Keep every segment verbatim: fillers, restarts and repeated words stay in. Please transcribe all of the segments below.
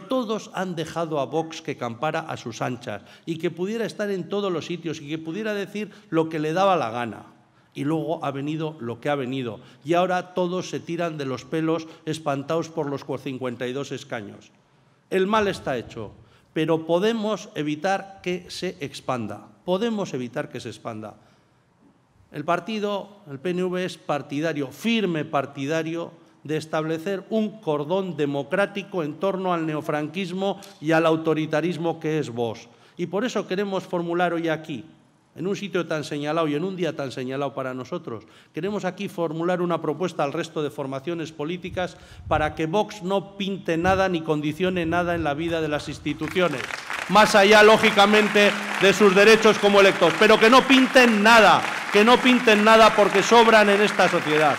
todos han dejado a Vox que campara a sus anchas y que pudiera estar en todos los sitios y que pudiera decir lo que le daba la gana. Y luego ha venido lo que ha venido. Y ahora todos se tiran de los pelos espantados por los cincuenta y dos escaños. El mal está hecho, pero podemos evitar que se expanda. Podemos evitar que se expanda. El partido, el P N V, es partidario, firme partidario, de establecer un cordón democrático en torno al neofranquismo y al autoritarismo que es Vox. Y por eso queremos formular hoy aquí, en un sitio tan señalado y en un día tan señalado para nosotros, queremos aquí formular una propuesta al resto de formaciones políticas para que Vox no pinte nada ni condicione nada en la vida de las instituciones, más allá, lógicamente, de sus derechos como electos, pero que no pinten nada, que no pinten nada porque sobran en esta sociedad.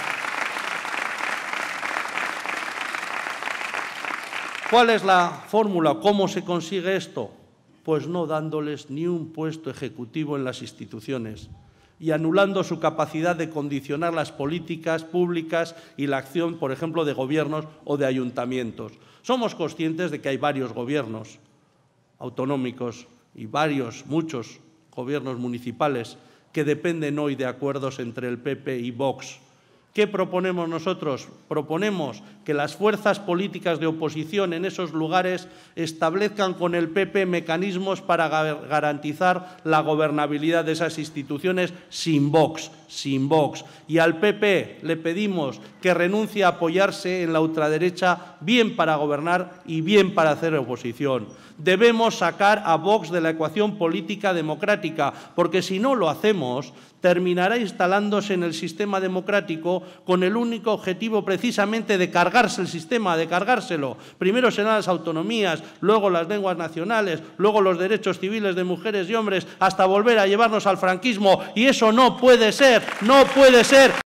¿Cuál es la fórmula? ¿Cómo se consigue esto? Pues no dándoles ni un puesto ejecutivo en las instituciones y anulando su capacidad de condicionar las políticas públicas y la acción, por ejemplo, de gobiernos o de ayuntamientos. Somos conscientes de que hay varios gobiernos autonómicos y varios, muchos gobiernos municipales que dependen hoy de acuerdos entre el P P y Vox. ¿Qué proponemos nosotros? Proponemos que las fuerzas políticas de oposición en esos lugares establezcan con el P P mecanismos para garantizar la gobernabilidad de esas instituciones sin Vox, sin Vox. Y al P P le pedimos que renuncie a apoyarse en la ultraderecha, bien para gobernar y bien para hacer oposición. Debemos sacar a Vox de la ecuación política democrática, porque si no lo hacemos, terminará instalándose en el sistema democrático con el único objetivo precisamente de cargarse el sistema, de cargárselo. Primero serán las autonomías, luego las lenguas nacionales, luego los derechos civiles de mujeres y hombres, hasta volver a llevarnos al franquismo. Y eso no puede ser, no puede ser.